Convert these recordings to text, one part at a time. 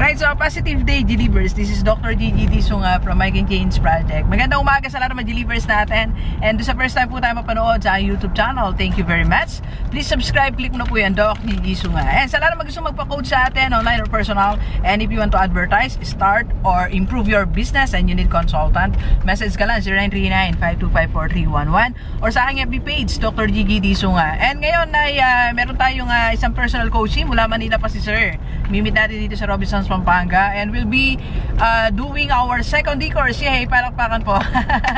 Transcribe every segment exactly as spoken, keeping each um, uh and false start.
Right, so Positive Day Delivers. This is Doctor Gigi Disunga from Mike and Jane's Project. Magandang umaga sa lahat ng mga delivers natin. And sa first time po tayo mapanood sa YouTube channel, thank you very much. Please subscribe, click mo na po yan, Doc Gigi Disunga. And sa lahat ng gusto magpa-coach sa atin, online or personal, and if you want to advertise, start, or improve your business and you need consultant, message ka lang zero nine three nine, five two five, four three one one or sa aking F B page, Doctor Gigi Disunga. And ngayon ay uh, meron tayong uh, isang personal coaching mula Manila pa si Sir. Mimit natin dito sa Robinsons, Pampanga, and we'll be uh, doing our second e-course. Yay, palakpakan po.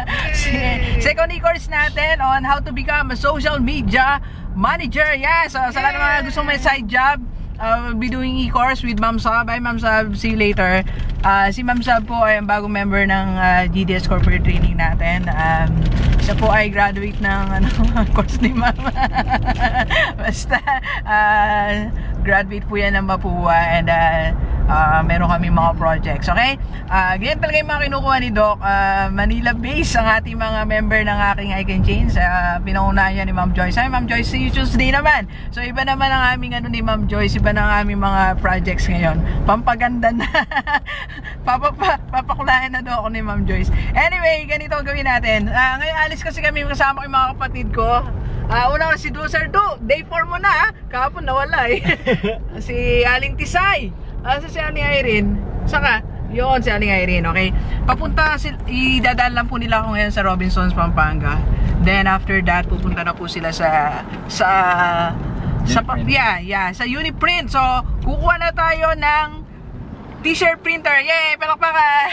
Second e-course natin on how to become a social media manager. Yeah, so sa lahat ng mga gusto may side job, uh, we'll be doing e-course with Ma'am Sab. Bye Ma'am Sab, see you later. Uh, si Ma'am Sab po ay ang bagong member ng uh, G D S Corporate Training natin. Um, siya po ay graduate ng ano, course ni Ma'am. Basta uh, graduate po yan ng Mapua, and uh, uh, meron kami mga projects, okay? Uh, ganyan talaga yung mga kinukuha ni Doc. uh, Manila based ang ating mga member ng aking I Can Change. uh, Pinaunahan niya ni Ma'am Joyce. Hi Ma'am Joyce, see you Tuesday naman. So iba naman ang aming ano ni Ma'am Joyce, iba na ang aming mga projects ngayon. Pampaganda na. Papapa, papakulaan na doon ako ni Ma'am Joyce. Anyway, ganito ang gawin natin. uh, Ngayon alis kasi kami kasama ko yung mga kapatid ko. Uh, una ko si Doser Do, day four mo na ha. Kahapon nawala eh. Si Aling Tisay. Uh, si Aling Irene. Saka, yun si Aling Irene, okay? Papunta, idadaan lang po nila ako ngayon sa Robinsons, Pampanga. Then after that, pupunta na po sila sa sa sa yeah, yeah, sa Uniprint. So, kukuha na tayo ng t-shirt printer. Yay! Palakpakan!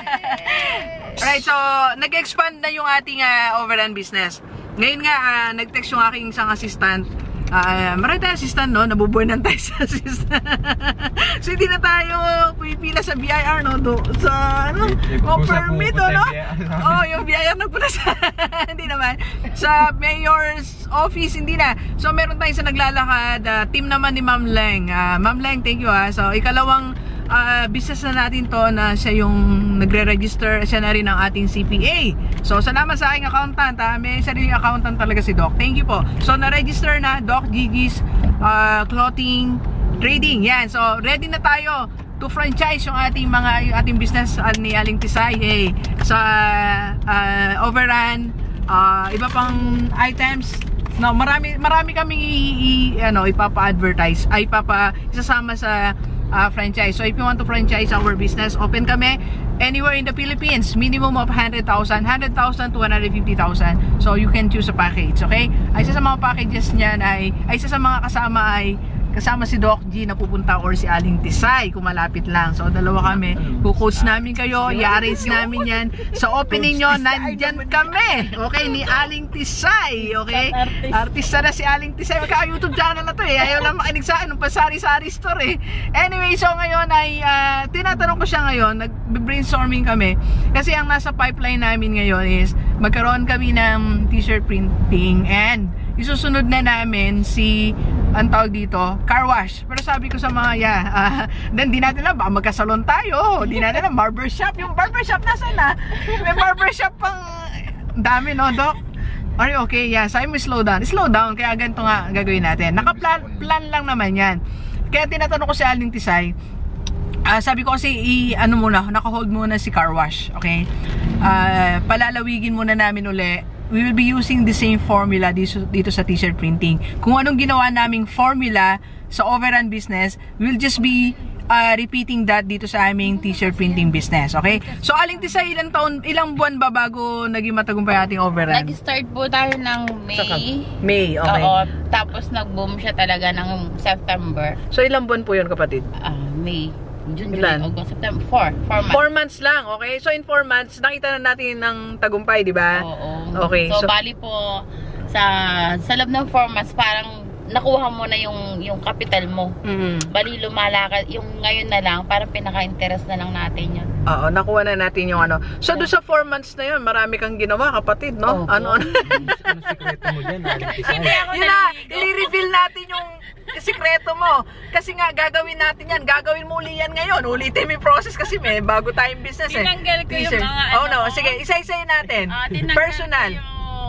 Alright, so nag-expand na yung ating uh, overrun business. Ngayon nga, uh, nag-text yung aking isang assistant. Uh, marami tayong assistant, no? Nabubuenan tayo sa assistant. So, hindi na tayo pipila sa B I R, no? Do, sa, ano? O, permit, no? Oh, yung B I R nagpunta sa, hindi naman. Sa mayor's office, hindi na. So, meron tayong sa naglalakad. Uh, team naman ni Ma'am Leng. Uh, Ma'am Leng, thank you, ha. So, ikalawang Uh, business na natin to na siya yung nagre-register, siya na rin ang ating C P A. So, salamat sa aking accountant, ha? May sariling accountant talaga si Doc. Thank you po. So, na-register na Doc Gigi's uh, Clothing Trading. Yan. So, ready na tayo to franchise yung ating mga, yung ating business uh, ni Aling Tisay. Hey, sa uh, overrun, uh, iba pang items. No, marami marami kaming i, i, ano, ipapa-advertise, ay ipapa isasama sa Uh, franchise. So if you want to franchise our business, open kami anywhere in the Philippines, minimum of one hundred thousand, one hundred thousand to one hundred fifty thousand. So you can choose a package, okay? Ay isa sa mga packages niyan ay, ay isa sa mga kasama ay kasama si Doc G na pupunta or si Aling Tisay kung malapit lang. So dalawa kami, kukoach namin kayo, i-arrange namin yan. Sa opening nyo, nandyan kami, okay, ni Aling Tisay, okay? Artista na si Aling Tisay. Magka-YouTube channel na to eh, ayaw lang makinig sa akin, pasari-sari store eh. Anyway, so ngayon ay uh, tinatanong ko siya ngayon, nag-brainstorming kami kasi ang nasa pipeline namin ngayon is magkaroon kami ng t-shirt printing, and isusunod na namin si, ang tawag dito, car wash. Pero sabi ko sa mga, yeah, uh, then di natin lang, baka magkasalon tayo, di natin lang, barbershop. Yung barbershop nasa na? May barbershop pang dami, no, Doc? Are you okay? Yeah, sabi mo slow down. Slow down, kaya ganito nga gagawin natin. Nakaplan plan lang naman yan. Kaya tinatanong ko si Aling Tisay, uh, sabi ko kasi, i, ano muna, naka-hold muna si car wash, okay? Uh, palalawigin muna namin uli. We will be using the same formula dito, dito sa t-shirt printing. Kung anong ginawa naming formula sa overrun business, we'll just be uh, repeating that dito sa aming t-shirt printing business, okay? So, Aling Tisay, ilang taon, ilang buwan ba bago naging matagumpay ating overrun? Nag-start po tayo ng May. Saka, May, okay. Oo, tapos nag-boom siya talaga ng September. So, ilang buwan po yun, kapatid? Ah, uh, May. June, July, August, September, four. Four months. Four months lang, okay? So, in four months, nakita na natin ng tagumpay, di ba? Oo. Okay. So, so, bali po, sa, sa loob ng four months, parang nakuha mo na yung, yung capital mo. Mm-hmm. Bali, lumalakad. Yung ngayon na lang, parang pinaka-interest na lang natin yun. Oo, nakuha na natin yung ano. So, doon sa four months na yun, marami kang ginawa, kapatid, no? Oh, ano? Ano sikreto mo dyan? Hindi ako yun na, i-reveal natin yung sikreto mo. Kasi nga, gagawin natin yan. Gagawin mo uli yan ngayon. Ulitin mo yung process kasi may bago tayong business eh. Tinanggal ko yung mga oh, no. Sige, isa-isayin natin. Uh, Personal. Yung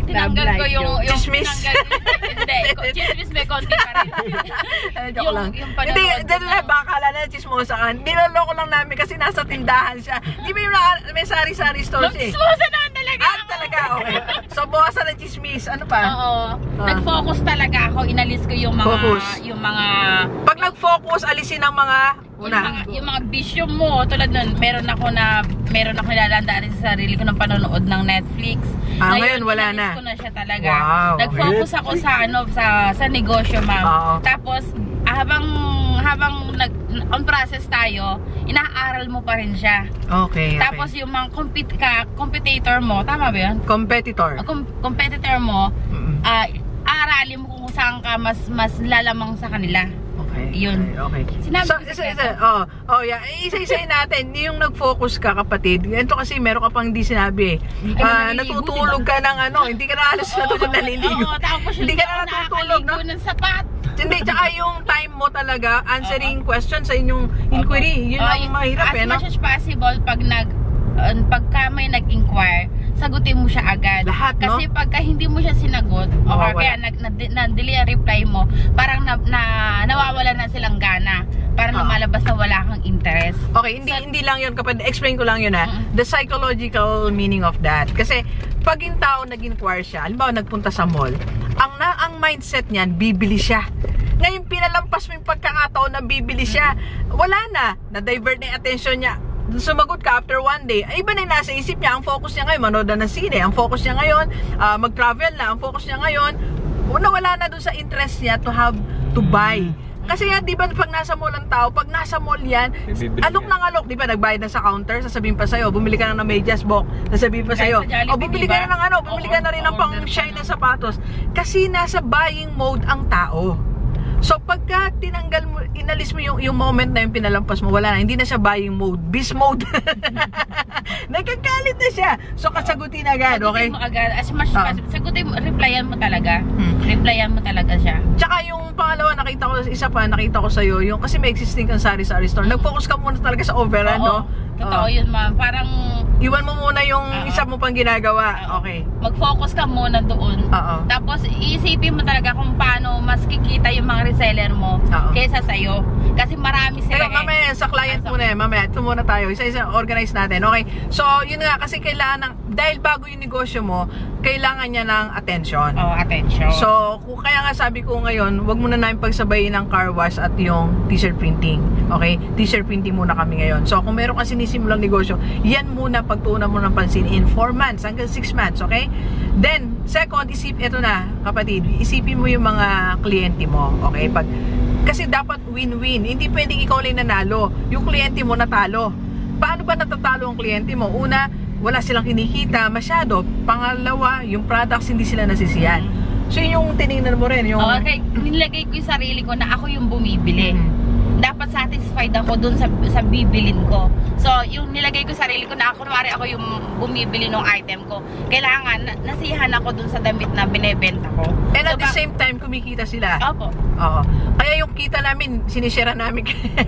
tinanggal Love ko life yung, yun. yung Chismis. tinanggal, hindi, ko- chismis may konti pa rin. Eh, joke Yung- lang. yung Hindi, panonood dahil ko na, na- baka kala na chismosa ka. Niloloko lang namin kasi nasa tindahan siya. Di ba yung naka- may sari-sari store siya eh? Nag-chismosa naman talaga. Ah, talaga, okay. So, bawasan ng chismis. Ano pa? Oo. Ah. Nag-focus talaga ako. Inalis ko yung mga, Focus. yung mga, Pag nag-focus, alisin ang mga yung una. mga, yung mga bisyo mo. Tulad nun, meron ako na, meron ako nilalandaan sa sarili ko ng panonood ng Netflix. Ah, ngayon, wala inalis na. ko na siya talaga. Wow, Nag-focus ako sa, ano, sa, sa negosyo, ma'am. Oo. Tapos, habang, habang nag, on process tayo, inaaral mo pa rin siya. Okay, okay. Tapos, yung mga compete ka, competitor mo, tama ba yun? Competitor. Uh, com- competitor mo, Mm. ah, aralin mo kung saan ka mas mas lalamang sa kanila. Okay. Yun. Okay. okay. Sinabi So, ko isa, sa isa, oh, oh, yeah. Isa-isayin natin. Yung nag-focus ka, kapatid. Ito kasi meron ka pang hindi sinabi. Hindi ka Ah, naliligo, natutulog diba? ka ng ano, hindi ka na halos natutulog naliligo. Oo, tapos Hindi ka na natutulog, no? ng sapat. Hindi, tsaka yung time mo talaga, answering questions sa inyong inquiry. Yun Oo, ang mahirap as eh, no? much as possible, pag nag, uh, pagka may nag-inquire, sagutin mo siya agad. Lahat, no? Kasi pagka hindi mo siya sinagot, o Oo, or wala. kaya nag, na, na, delay ang reply mo, parang na, na, nawawala na silang gana. Parang Oo. lumalabas na wala kang interest. Okay, hindi Sa- hindi lang yun, kapag explain ko lang yun ha. Mm. The psychological meaning of that. Kasi pag yung tao nag-inquire siya, halimbawa nagpunta sa mall, ang na ang mindset niyan, bibili siya. Ngayon pinalampas mo yung pagkakataon na bibili siya. Wala na, na-divert na yung attention niya. Sumagot ka after one day, ay iba na yung nasa isip niya. Ang focus niya ngayon, manood na ng sine. Ang focus niya ngayon, ah, mag-travel na. Ang focus niya ngayon, una wala na dun sa interest niya to have to buy. Kasi yan, di ba, pag nasa mall ang tao, pag nasa mall yan, Bibili alok yan. ng alok, di ba, nagbayad na sa counter, sasabihin pa sa'yo, bumili ka na ng medyas, bok, sasabihin pa Kahit sa'yo, sa Jollibee, o bumili di ka ba? na ng ano, bumili ka Oo, na rin ng oo, pang order ka shine na. na sapatos. Kasi nasa buying mode ang tao. So, pagka tinanggal mo, inalis mo yung, yung moment na yung pinalampas mo, wala na, hindi na siya buying mode, beast mode. Nagkagalit na siya. So, kasagutin agad, okay? Sagutin mo agad. As much as Ah. possible. Sagutin mo, replyan mo talaga. Hmm. Replyan mo talaga siya. Tsaka yung pangalawa, nakita ko, isa pa, nakita ko sa'yo, yung kasi may existing kang sari-sari store, nag-focus ka muna talaga sa overrun, no? Oo. Totoo yun, ma'am. Parang Iwan mo muna yung Oo. isa mo pang ginagawa. Oo. Okay. mag-focus ka muna doon. Oo. Tapos, iisipin mo talaga kung paano mas kikita yung mga reseller mo Oo. kaysa sa'yo. Kasi marami sila Teka, mamaya, sa client Ah, muna eh. Mamaya, ito muna tayo. Isa-isa organize natin. Okay. So, yun nga, kasi kailangan ng, dahil bago yung negosyo mo, kailangan niya ng attention. Oh, attention. So, kung kaya nga sabi ko ngayon, wag muna namin pagsabayin ng car wash at yung t-shirt printing. Okay? T-shirt printing muna kami ngayon. So, kung meron ka sinisimulang negosyo, yan muna pagtuunan mo ng pansin in four months hanggang six months. Okay? Then, second, isip, ito na, kapatid, isipin mo yung mga kliyente mo. Okay? Pag, kasi dapat win-win. Hindi pwedeng ikaw lang nanalo. Yung kliyente mo natalo. Paano ba natatalo ang kliyente mo? Una, wala silang kinikita masyado. Pangalawa, yung products hindi sila nasisiyan. So yun yung tinignan mo rin. Yung, Oh, okay, nilagay ko yung sarili ko na ako yung bumibili. Mhm. Dapat satisfied ako dun sa, sa bibilin ko. So, yung nilagay ko sarili ko na ako, kunwari ako yung bumibili ng item ko. Kailangan, na, nasiyahan ako dun sa damit na binebenta ko. And So, at the ba- same time, kumikita sila. Opo. Oo. Kaya yung kita namin, sinishare namin.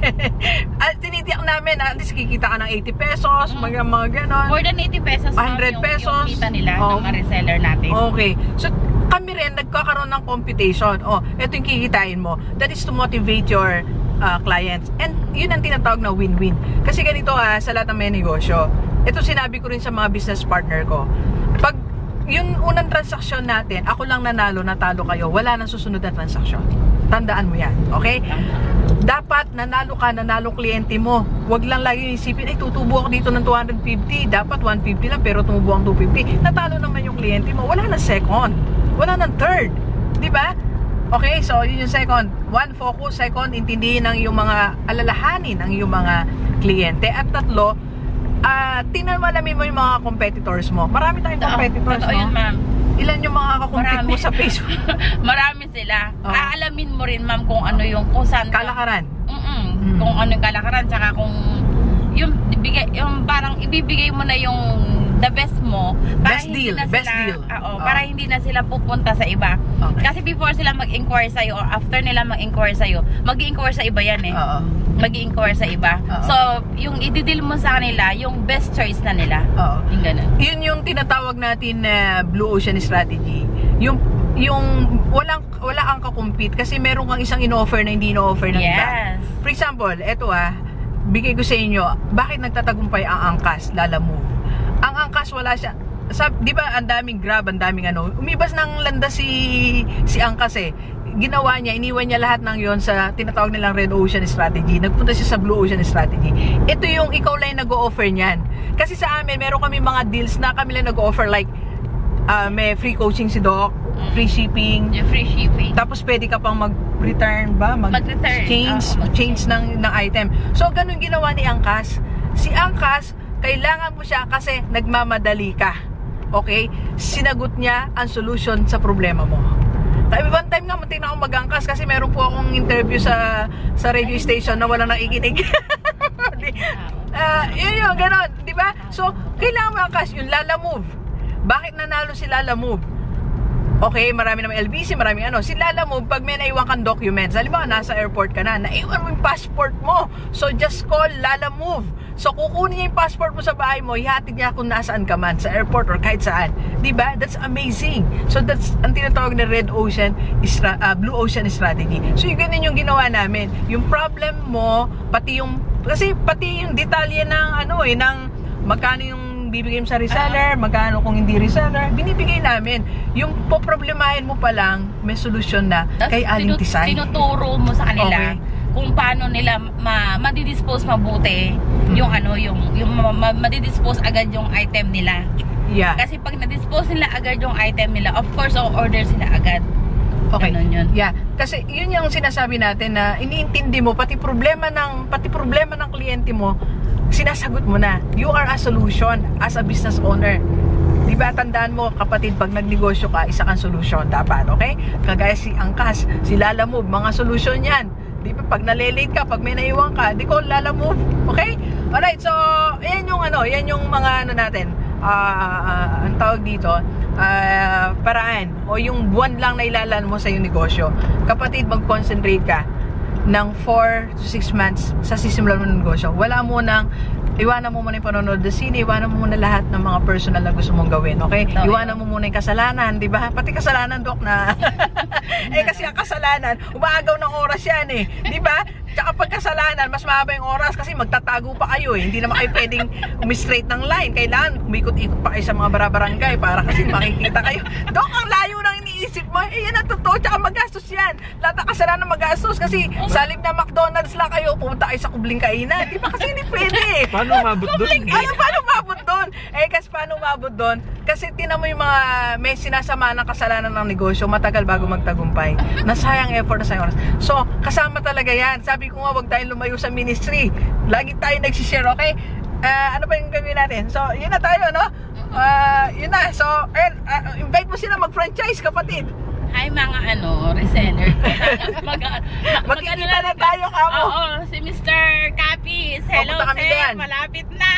At tinitiyak namin, at least kikita ka ng eighty pesos, Mm. mga mga ganon. More than eighty pesos, one ma'am, hundred yung, pesos. yung kita nila Oh. ng mga reseller natin. Okay. So, kami rin, nagkakaroon ng computation. Oh, ito yung kikitain mo. That is to motivate your uh, clients. And yun ang tinatawag na win-win. Kasi ganito ha, sa lahat ng may negosyo. Ito sinabi ko rin sa mga business partner ko. Pag yung unang transaksyon natin, ako lang nanalo, natalo kayo, wala nang susunod na transaksyon. Tandaan mo yan. Okay? Dapat nanalo ka, nanalo kliyente mo. Huwag lang lagi isipin, ay tutubo ako dito ng two hundred fifty. Dapat one fifty lang, pero tumubo ang two fifty. Natalo naman yung kliyente mo. Wala nang second. Wala nang third. Di ba? Okay, so yun yung second. One, focus. Second, intindihin ang iyong mga alalahanin ang iyong mga kliyente. At tatlo, uh, tinamalamin mo yung mga competitors mo. Marami tayong competitors, Totoo no? yun, ma'am. Ilan yung mga kakompete Marami. mo sa Facebook? Marami sila. Oo. Aalamin mo rin, ma'am, kung ano yung, kung saan ka- Kalakaran. Mm-mm. Mm. Kung ano yung kalakaran, tsaka kung yung, ibigay, yung parang ibibigay mo na yung the best mo para Best hindi deal, na best sila, deal. Oo, Oh. para hindi na sila pupunta sa iba. Okay. Kasi before sila mag-inquire sa'yo or after nila mag-inquire sa'yo, mag-inquire sa iba yan eh. Oo. mag-i-inquire sa iba. Oo. So, yung i-deal mo sa kanila, yung best choice na nila. Oo. Yung ganun. Yun yung tinatawag natin na Blue Ocean Strategy. Yung yung walang wala kang ka-compete kasi meron kang isang in-offer na hindi in-offer ng iba. Yes. For example, eto ah, bigay ko sa inyo, bakit nagtatagumpay ang Angkas, Lalamove? Ang Angkas wala siya, sa, di ba ang daming Grab, ang daming ano, umibas ng landa si si Angkas eh. Ginawa niya, iniwan niya lahat ng yon sa tinatawag nilang Red Ocean Strategy. Nagpunta siya sa Blue Ocean Strategy. Ito yung ikaw lang nag-o-offer niyan. Kasi sa amin, meron kami mga deals na kami lang nag-o-offer like uh, may free coaching si Doc, free shipping, Yung free shipping. tapos pwede ka pang mag-return ba? Mag-return. Change, Oo, mag-change. change ng, ng item. So, ganun ginawa ni Angkas. Si Angkas, kailangan mo siya kasi nagmamadali ka. Okay? Sinagot niya ang solution sa problema mo. Kaya one time nga, muntik na akong mag-angkas kasi meron po akong interview sa sa radio station na walang nakikinig. uh, yun yun, gano'n, di ba? So, kailangan mo angkas yung Lalamove. Bakit nanalo si Lalamove? Okay, marami naman L B C, marami ano. Si Lalamove, pag may naiwan kang documents, halimbawa nasa airport ka na, naiwan mo yung passport mo. So, just call Lalamove. So, kukunin niya yung passport mo sa bahay mo, ihatid niya kung nasaan ka man, sa airport or kahit saan. Diba? That's amazing. So, that's ang tinatawag na Red Ocean, uh, Blue Ocean Strategy. So, yung ganun yung ginawa namin. Yung problem mo, pati yung, kasi pati yung detalye ng, ano eh, ng magkano yung bibigay mo sa reseller, magkano kung hindi reseller, binibigay namin. Yung poproblemahin mo pa lang, may solusyon na kay Aling tinut- Tisay. Tinuturo mo sa kanila. Okay. Kung paano nila ma madidispose mabuti hmm. yung ano yung yung ma ma madidispose agad yung item nila. Yeah. Kasi pag na-dispose nila agad yung item nila, of course o-order sila agad. Okay. Ganun yun. Yeah. Kasi yun yung sinasabi natin na iniintindi mo pati problema ng pati problema ng kliyente mo, sinasagot mo na. You are a solution as a business owner. Diba, tandaan mo kapatid, pag nagnegosyo ka, isa kang solusyon dapat, okay? Kagaya si Angkas, si Lalamove, mga solusyon yan. Di ba, pag nalilate ka, pag may naiwan ka, di ko Lalamove, okay? Alright, so, yan yung ano, yan yung mga ano natin, uh, uh, ang tawag dito, uh, paraan, o yung buwan lang na ilalan mo sa yung negosyo. Kapatid, mag-concentrate ka ng four to six months sa sisimulan mo ng negosyo. Wala mo nang iwanan mo muna yung panonood ng sine, iwanan mo muna lahat ng mga personal na gusto mong gawin, okay? So, iwanan mo muna yung kasalanan, di ba? Pati kasalanan, Dok, na eh kasi ang kasalanan, umaagaw ng oras yan eh, di ba? Tsaka pag kasalanan, mas mahaba yung oras kasi magtatago pa kayo eh. Hindi naman kayo pwedeng umi-straight ng line. Kailangan umikot-ikot pa kayo sa mga barabarangay para kasi makikita kayo. Dok, ang layo ng iniisip mo. Eh, yan ang totoo. Tsaka magastos yan. Lahat ng kasalanan magastos kasi sa halip na McDonald's lang kayo, pumunta kayo sa kubling kainan. Di ba? Kasi hindi pwede eh. Paano umabot doon? Ay, paano umabot doon? Eh, kasi paano umabot doon? Kasi tinan mo yung mga may sinasama ng kasalanan ng negosyo, matagal bago magtagumpay. Nasayang effort, nasayang oras. So, kasama talaga yan. Sabi ko nga, wag tayong lumayo sa ministry. Lagi tayo nagsishare, okay? Uh, ano pa yung gagawin natin? So, yun na tayo, no? Uh, yun na. So, ayun, uh, invite mo sila mag-franchise, kapatid. Hi mga ano, reseller. mag, mag, Magkikita na tayo, kamo. Oo, si Mister Capis. Hello, Papunta kami sir. diyan. Malapit na.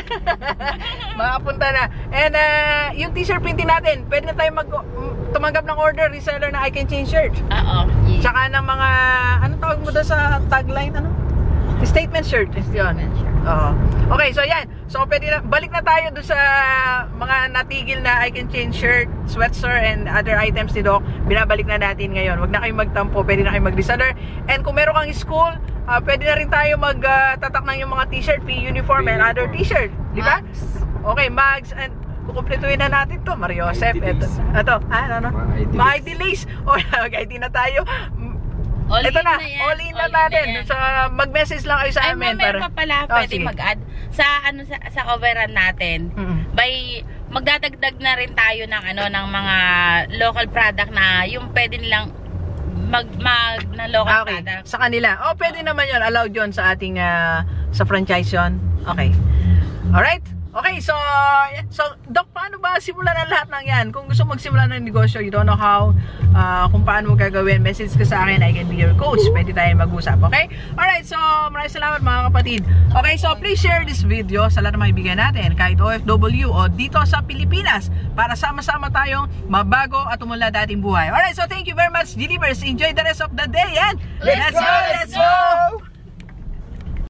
Makapunta na. And uh, yung t-shirt printing natin, pwede na tayo mag tumanggap ng order, reseller na I Can Change shirt. Oo. Yeah. Tsaka ng mga, anong tawag mo doon sa tagline, ano? Statement shirt. Yun. Oo. Okay, so yan. So, pwede na, balik na tayo doon sa mga natigil na I Can Change shirt, sweatshirt, and other items ni Doc. Binabalik na natin ngayon. Huwag na kayong magtampo. Pwede na kayong mag-reseller. And kung meron kang school, uh, pwede na rin tayo mag-tatak uh, ng yung mga t-shirt, P uniform, and other t-shirt. Di ba? Okay, mags, and kukumpletuhin na natin to. Mario Josep. Ito. Ito. Ah, ano, ano? Mga I D lace. O, mag-I D na tayo. All Ito in na, na yan. all in na All in natin. na yan. So, mag-message lang kayo sa Ay, amin. meron pa pala, Oh, pwede sige. mag-add sa ano sa, sa overrun natin. Mm-hmm. By magdadagdag na rin tayo ng ano ng mga local product na yung pwede nilang mag mag na local Okay, product. sa kanila. Oh, pwede naman yun. Allowed yun sa ating uh, sa franchise yun. Okay. Alright? Okay, so, so, Doc, paano ba simulan ang lahat ng yan? Kung gusto magsimula ng negosyo, you don't know how, uh, kung paano mo gagawin, message ka sa akin, I can be your coach. Pwede tayo mag-usap, okay? Alright, so, maraming salamat mga kapatid. Okay, so, please share this video sa lahat ng mga ibigan natin, kahit O F W o dito sa Pilipinas, para sama-sama tayong mabago at umunlad ating buhay. Alright, so, thank you very much, Delivers. Enjoy the rest of the day, and Let's let's go! go! Let's go!